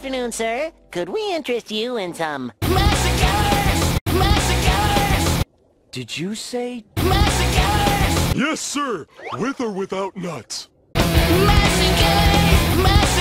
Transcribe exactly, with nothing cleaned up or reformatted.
afternoon, sir. Could we interest you in some... Massacres! Massacres! Did you say... Massacres! Yes, sir! With or without nuts. Massacres! Massacres!